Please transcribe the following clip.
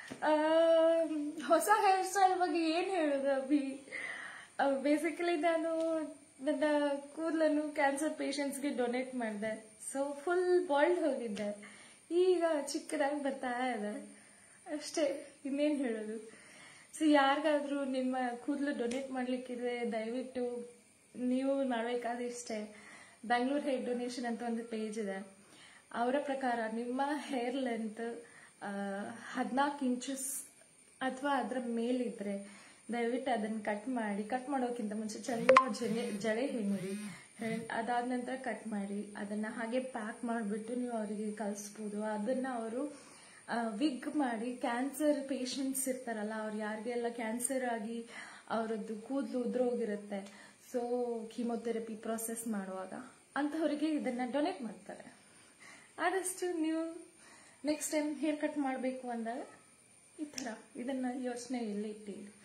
ಹೊಸ hair style ಬಗ್ಗೆ ಏನ್ ಹೇಳೋದು ಅಭಿ? ಬೇಸಿಕಲಿ ನಾನು ನನ್ನ ಕೂದಲನ್ನು ಕ್ಯಾನ್ಸರ್ ಪೇಷಂಟ್ಸ್ಗೆ ಡೊನೇಟ್ ಮಾಡಿದೆ. ಸೊ ಫುಲ್ ಬಾಲ್ಡ್ ಹೋಗಿದ್ದೆ, ಈಗ ಚಿಕ್ಕದಾಗಿ ಬರ್ತಾ ಇದೆ ಅಷ್ಟೇ, ಇನ್ನೇನ್ ಹೇಳೋದು. ಸೊ ಯಾರಿಗಾದ್ರೂ ನಿಮ್ಮ ಕೂದಲು ಡೊನೇಟ್ ಮಾಡ್ಲಿಕ್ಕಿದ್ರೆ ದಯವಿಟ್ಟು ನೀವು ಮಾಡಬೇಕಾದಿಷ್ಟೇ, ಬ್ಯಾಂಗ್ಳೂರ್ ಹೇರ್ ಡೊನೇಷನ್ ಅಂತ ಒಂದು ಪೇಜ್ ಇದೆ. ಅವರ ಪ್ರಕಾರ ನಿಮ್ಮ ಹೇರ್ ಲೆಂತ್ 14 ಇಂಚಸ್ ಅಥವಾ ಅದರ ಮೇಲಿದ್ರೆ ದಯವಿಟ್ಟು ಅದನ್ನ ಕಟ್ ಮಾಡಿ. ಕಟ್ ಮಾಡೋಕ್ಕಿಂತ ಮುಂಚೆ ಚೆನ್ನಾಗಿ ಜಡೆ ಹೆಣಿರಿ, ಅದಾದ ನಂತರ ಕಟ್ ಮಾಡಿ ಅದನ್ನ ಹಾಗೆ ಪ್ಯಾಕ್ ಮಾಡಿಬಿಟ್ಟು ನೀವು ಅವರಿಗೆ ಕಳಿಸ್ಬೋದು. ಅದನ್ನ ಅವರು ವಿಗ್ ಮಾಡಿ, ಕ್ಯಾನ್ಸರ್ ಪೇಷಂಟ್ಸ್ ಇರ್ತಾರಲ್ಲ, ಅವ್ರು ಯಾರಿಗೆಲ್ಲ ಕ್ಯಾನ್ಸರ್ ಆಗಿ ಅವರದ್ದು ಕೂದಲು ಉದ್ರೋಗಿರುತ್ತೆ, ಸೊ ಕೀಮೋಥೆರಪಿ ಪ್ರೋಸೆಸ್ ಮಾಡುವಾಗ ಅಂತವರಿಗೆ ಇದನ್ನ ಡೊನೇಟ್ ಮಾಡ್ತಾರೆ. ಆದಷ್ಟು ನೀವು ನೆಕ್ಸ್ಟ್ ಟೈಮ್ ಹೇರ್ ಕಟ್ ಮಾಡಬೇಕು ಅಂದಾಗ ಈ ಥರ ಇದನ್ನ ಯೋಚನೆಯಲ್ಲಿ ಇಟ್ಟಿರಿ.